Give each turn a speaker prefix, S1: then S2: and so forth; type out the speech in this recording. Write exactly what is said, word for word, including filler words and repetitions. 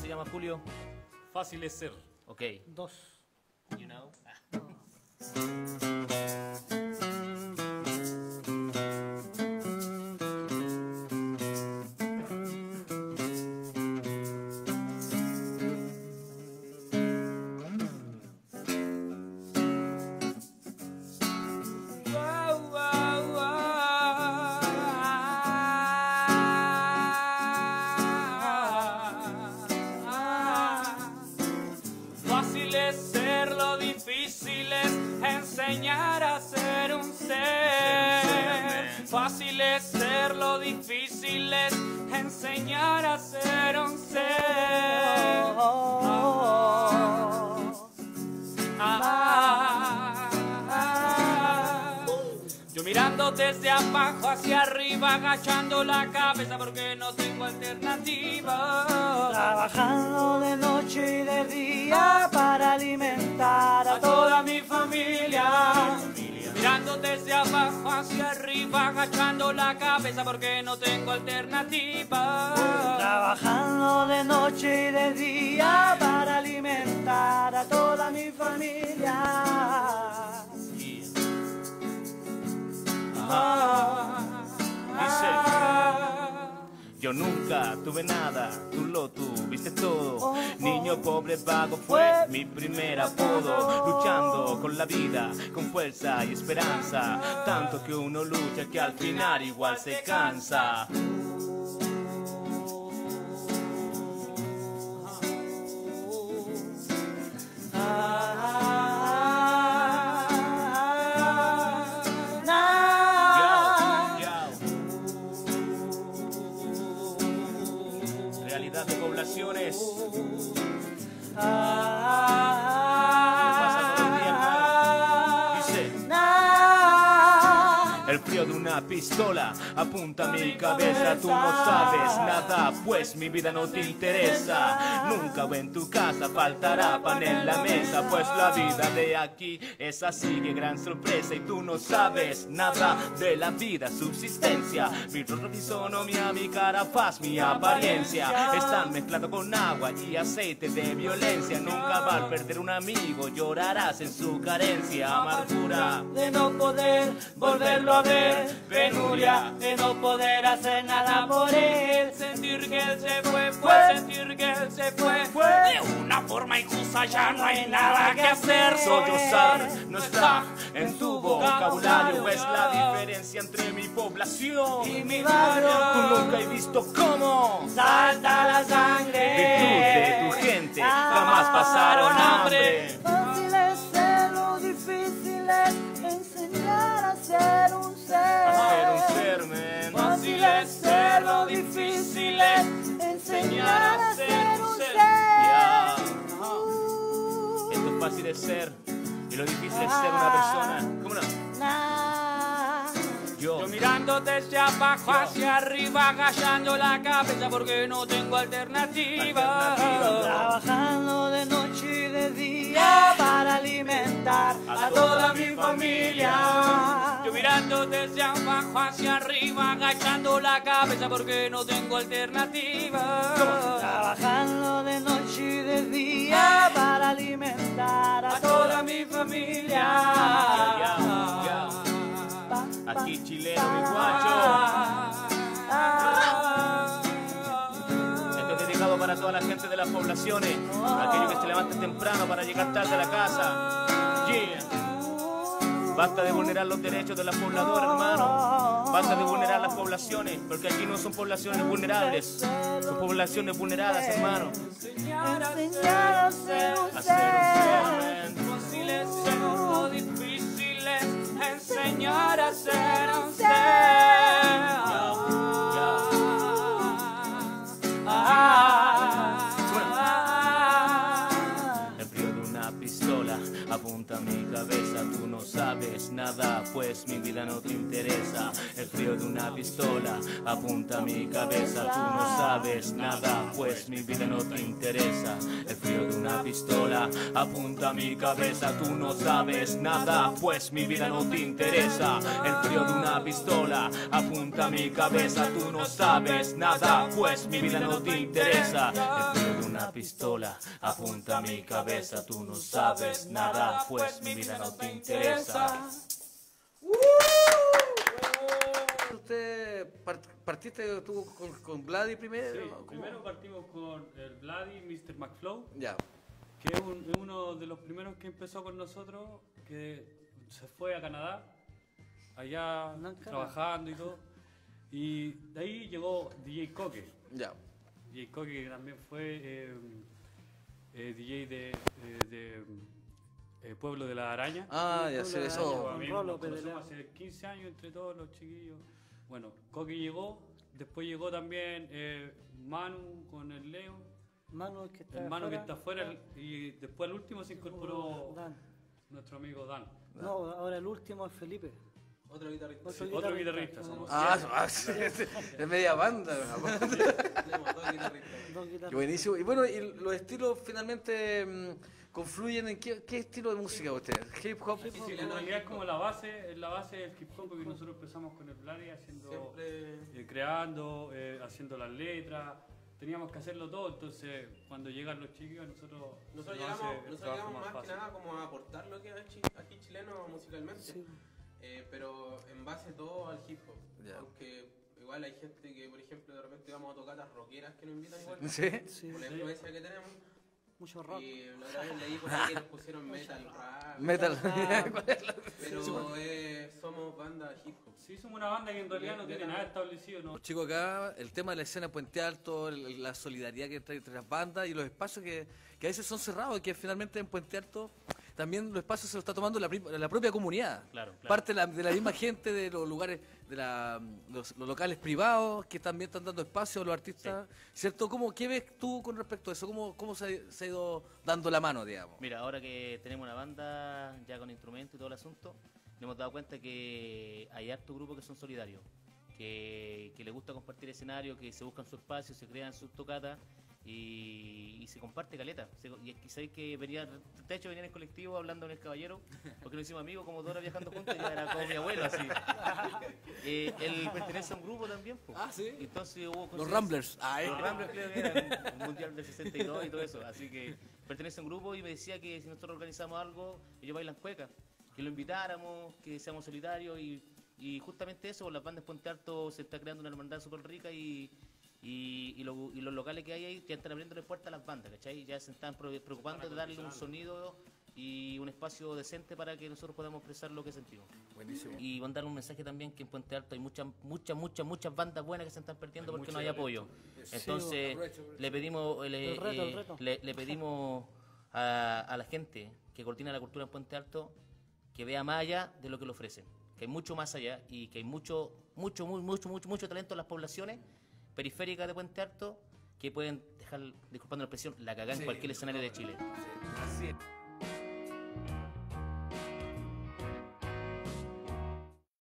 S1: se llama, Julio?
S2: Fácil es ser.
S1: Ok.
S3: Dos.
S1: You know?
S4: Fácil es ser, lo difícil es enseñar a ser un ser. Fácil es ser, lo difícil es enseñar a ser un ser. Ah, ah, ah. Yo mirando desde abajo hacia arriba, agachando la cabeza porque no tengo alternativa.
S3: Trabajando de noche y de día para alimentar a toda mi familia.
S4: Mirando desde abajo hacia arriba, agachando la cabeza porque no tengo alternativa.
S3: Trabajando de noche y de día para alimentar a toda mi familia.
S1: Ah, dice, yo nunca tuve nada, tú lo tuviste todo. Niño pobre vago fue mi primer apodo. Luchando con la vida, con fuerza y esperanza. Tanto que uno lucha que al final igual se cansa. Realidad de poblaciones. Pasa todo el día, hermano. Dice, el frío de una pistola apunta a mi cabeza. Tú no sabes nada, pues mi vida no te interesa. Nunca en tu casa faltará pan en la mesa, pues la vida de aquí es así, que gran sorpresa. Y tú no sabes nada de la vida, subsistencia. Mi rostro, fisonomía, mi cara, faz, mi apariencia están mezclados con agua y aceite de violencia. Nunca va a perder un amigo, llorarás en su carencia. Amargura
S4: De no poder volverlo a ver, penuria de no poder hacer nada por él. Sentir que él se fue, fue sentir que él se fue, fue de una forma injusta, ya no hay nada que hacer.
S1: Sollozar no está en tu vocabulario, es la diferencia entre mi población
S4: Y mi barrio,
S1: Tú nunca has visto cómo
S4: salta la sangre.
S1: virtud de tu gente jamás pasaron hambre.
S3: Fácil es ser, lo difícil es enseñar a ser un ser.
S1: Ser un ser, man.
S4: Fácil es ser, lo difícil es
S3: enseñar a ser un ser.
S1: Ya. Esto es fácil de ser y lo difícil es ser una persona. ¿Cómo no?
S3: Nah.
S1: Yo.
S4: Yo mirando desde abajo hacia arriba, agachando la cabeza porque no tengo alternativa.
S3: Trabajando de noche y de día para alimentar
S4: A toda mi familia. Yo mirando desde abajo hacia arriba, agachando la cabeza porque no tengo alternativa.
S3: Trabajando de noche y de día para alimentar a
S4: A toda mi familia.
S1: Ya, ya. Aquí chileno, mi guacho. Esto es dedicado para toda la gente de las poblaciones, aquellos que se levantan temprano para llegar tarde a la casa. Yeah. Basta de vulnerar los derechos de la pobladora, hermano. Basta de vulnerar las poblaciones, porque aquí no son poblaciones vulnerables, son poblaciones vulneradas, hermano.
S4: Enseñar a
S3: enseñar a ser un
S1: A ser un ser,
S3: ser.
S1: man.
S4: Fácil es ser, lo difícil es enseñar a ser un ser.
S1: El frío de una pistola apunta a mi cabeza. Tú no sabes nada, pues pues mi vida no te interesa. El frío de una pistola apunta a mi cabeza. Tú no sabes nada, pues mi vida no te interesa. El frío de una pistola apunta a mi cabeza. Tú no sabes nada, pues mi vida no te interesa. El frío de una pistola apunta a mi cabeza. Tú no sabes nada, pues mi vida no te interesa. El frío de una pistola apunta a mi cabeza. Tú no sabes nada, pues mi vida no te interesa.
S2: ¿Usted part partiste tú con, con Vladi primero?
S4: Sí,
S2: ¿Cómo?
S4: primero partimos con el Vladi, mister McFlow,
S2: Ya.
S4: que es, un- es uno de los primeros que empezó con nosotros, que se fue a Canadá, allá
S3: No, en Canadá.
S4: trabajando y todo. Y de ahí llegó D J Coque.
S2: Ya.
S4: D J Coque, que también fue eh, eh, D J de, eh, de eh, Pueblo de la Araña.
S2: Ah, ya sé
S3: Pueblo de
S2: eso.
S3: Araña.
S4: Amigos,
S3: Rolo,
S4: nos conocemos
S3: Pedro.
S4: hace quince años entre todos los chiquillos. Bueno, Coque llegó, después llegó también eh, Manu con el Leo,
S3: Manu que está
S4: el Manu que
S3: afuera.
S4: está afuera, y después al último se incorporó
S3: Dan.
S4: nuestro amigo Dan.
S3: No, ahora el último es Felipe.
S5: Otro guitarrista.
S3: Otro
S4: Otro
S3: guitarrista.
S4: guitarrista, somos
S2: Ah, ah, sí, es media banda.
S5: Tenemos dos guitarristas.
S3: Dos
S2: Qué
S3: guitarristas.
S2: buenísimo. Y bueno, y los estilos finalmente mm, confluyen en qué, qué estilo de música ustedes. Hip hop.
S4: Sí, sí, en realidad es como la base, es la base del hip hop, porque nosotros empezamos con el Vladi haciendo,
S5: Siempre.
S4: eh, creando, eh, haciendo las letras, teníamos que hacerlo todo, entonces cuando llegan los chiquillos nosotros,
S5: Nosotros
S4: se nos
S5: llegamos,
S4: hace el
S5: nosotros
S4: trabajo
S5: llegamos más,
S4: fácil.
S5: que nada como a aportar lo que es chi- aquí chileno musicalmente,
S3: Sí.
S5: eh, pero en base todo al hip hop.
S2: Ya.
S5: Aunque igual hay gente que, por ejemplo, de repente vamos a tocatas rockeras que nos invitan igual,
S2: Sí.
S3: Sí,
S5: por la influencia que tenemos.
S3: mucho rock.
S5: Y la otra vez leí por ahí que nos pusieron metal rap,
S2: Metal.
S5: pero eh, somos banda hip hop.
S4: Sí, somos una banda que en realidad no tiene nada establecido, ¿no?
S2: Los chicos acá, el tema de la escena Puente Alto, el- la solidaridad que trae entre las bandas y los espacios que, que a veces son cerrados y que finalmente en Puente Alto también los espacios se los está tomando la, pri- la propia comunidad.
S1: Claro, claro.
S2: Parte de la, de la misma gente de los lugares, de la, los, los locales privados que también están dando espacio a los artistas. ¿Cierto? ¿Cómo, ¿Qué ves tú con respecto a eso? ¿Cómo, cómo se, ha, se ha ido dando la mano, digamos?
S1: Mira, ahora que tenemos una banda ya con instrumentos y todo el asunto, nos hemos dado cuenta que hay hartos grupos que son solidarios, que, que les gusta compartir escenario, que se buscan su espacio, se crean sus tocatas y, y se comparte caleta. Se- y es que sabéis que venía, de hecho venía en el colectivo hablando en el Caballero, porque nos hicimos amigos como dos horas viajando juntos, y ya era como mi abuelo así. Eh, él pertenece a un grupo también, po.
S2: Ah, ¿sí?
S1: Entonces hubo
S2: Los Ramblers.
S1: Los Ramblers creo que era un, un mundial del sesenta y dos y todo eso, así que pertenece a un grupo y me decía que si nosotros organizamos algo, ellos bailan cueca, que lo invitáramos, que seamos solidarios y, y justamente eso, las bandas de Puente Alto se está creando una hermandad súper rica y, y, y, lo- y los locales que hay ahí ya están abriendo puertas a las bandas, ¿cachai? Ya se están pro- preocupando de darle un sonido y un espacio decente para que nosotros podamos expresar lo que sentimos.
S2: Buenísimo.
S1: Y mandar un mensaje también que en Puente Alto hay muchas, muchas, muchas, muchas bandas buenas que se están perdiendo porque no hay apoyo. Entonces,
S2: aprovecho, aprovecho.
S1: le pedimos, le,
S3: El reto, el
S1: eh,
S3: reto.
S1: le- le pedimos a, a la gente que coordina la cultura en Puente Alto que vea más allá de lo que le ofrecen, que hay mucho más allá y que hay mucho, mucho, muy, mucho, mucho, mucho talento en las poblaciones periféricas de Puente Alto que pueden dejar, disculpando la expresión, la cagada en cualquier escenario de Chile.
S2: Así es.